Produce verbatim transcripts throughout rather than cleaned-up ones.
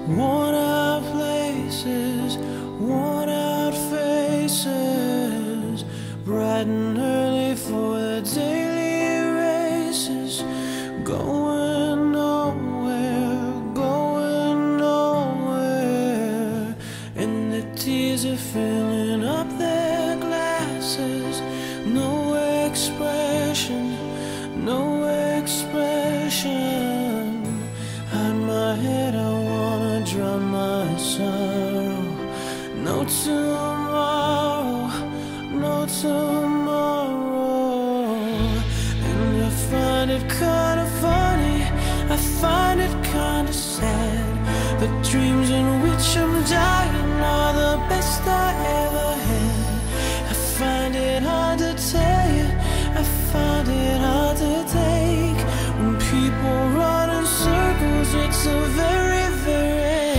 Worn out places, worn out faces, bright and early for the daily races. Going nowhere, going nowhere, and the tears are filling up their glasses. No expression, no expression. Hide my head, I wanna drown my sorrow. No tomorrow, no tomorrow. And I find it kinda funny, I find it kinda sad. The dreams in which I'm dying are the best I ever had. I find it hard to tell you, I find it hard to take. When people run in circles, it's a very, very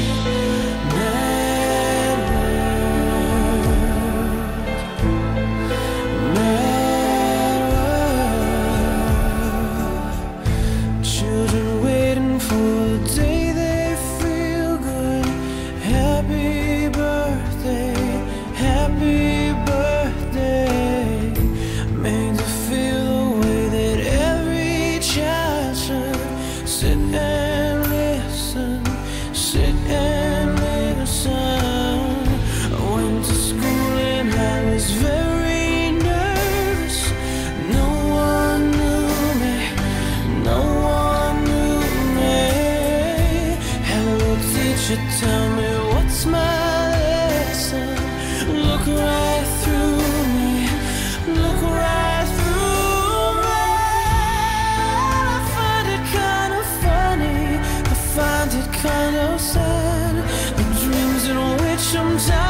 mad world. Mad world. Children waiting for the day they feel good. Happy birthday, happy birthday. Made to feel the way that every child should. Sit and listen, sit and listen. I went to school and I was very nervous. No one knew me, no one knew me. Hello teacher, tell me what's my lesson. Look right through me, look right through me. I find it kind of funny, I find it kind of sad. The dreams in which I'm dying